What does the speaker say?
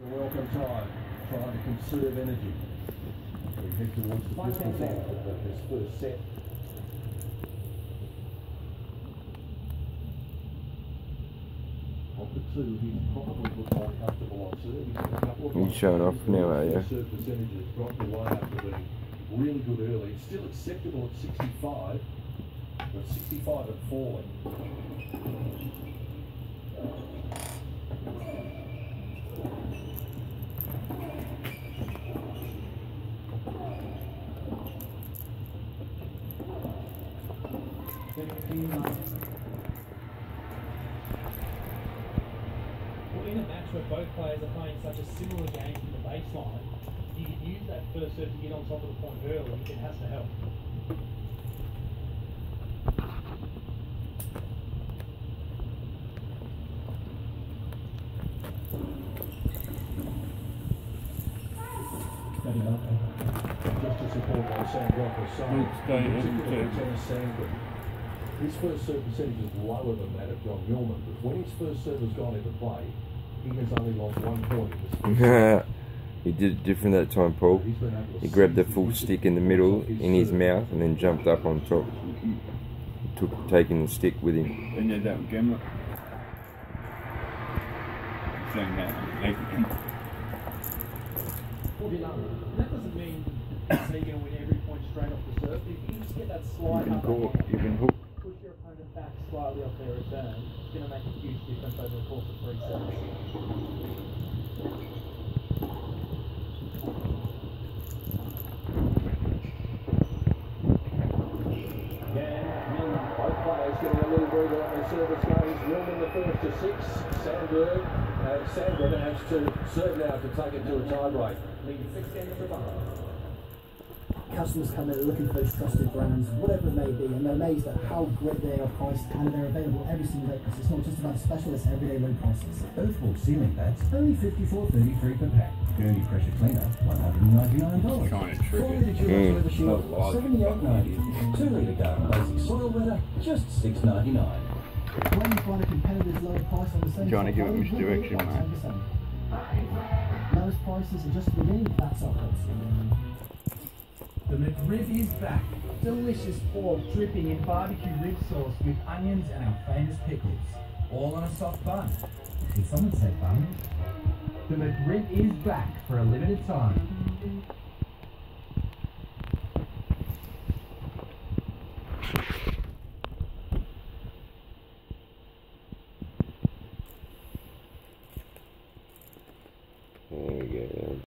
Welcome time, trying to conserve energy. We head towards the business end of this first set. Of the two, he's probably looked more comfortable on serve. He's got a couple of He's showing off now, are you? serve percentages dropped away after being really good early. It's still acceptable at 65, but 65 and falling. Well, in a match where both players are playing such a similar game from the baseline, you can use that first serve to get on top of the point early if it has to help. Just to support what Sam Rock was saying, particularly Dennis Sandberg. His first serve percentage is lower than that of John Millman, but when his first serve has gone into play, he has only lost 1 point in his first serve. He did it different that time, Paul. He grabbed the full stick in the middle in his mouth and then jumped up on top. Taking the stick with him. And did that with Gemma. Saying that. That doesn't mean you're going to win every point straight off the serve. If you just get that slide up, You can hook. push your opponent back slightly off their return, it's going to make a huge difference over the course of 3 sets. Both players getting a little breather on their service games. Millman the first to 6. Sandberg has to serve now to take it to a tie break. Leading 6 games to 1. Customers come in looking for those trusted brands, whatever it may be, and they're amazed at how great they are priced and they're available every single day because it's not just about specialist everyday low prices. Earthwall ceiling beds, only $54.33 per pack. Gurney pressure cleaner, $199. Kind of tricky. 4 litre dual service shield, Not $78.90. 2 litre garden basic soil weather, just $6.99. When you find a competitor's low price on the same Trying to give it product, misdirection, we'll mate. do 10%. Lowest prices are just beginning, that's our policy. The McRib is back. Delicious pork dripping in barbecue rib sauce with onions and our famous pickles. All on a soft bun. Did someone say bun? The McRib is back for a limited time.